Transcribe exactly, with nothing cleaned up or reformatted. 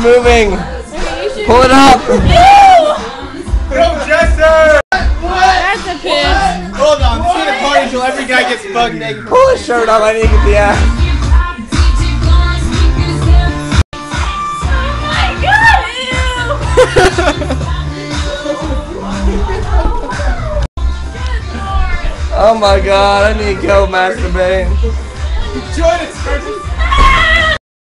moving. Pull it up. Go, Jester! That's a piss. Hold on, this ain't a party until every guy gets bugged naked. Pull his shirt up. I need to get the ass. Oh my god, ew! Oh my god, I need to go masturbate. Join us,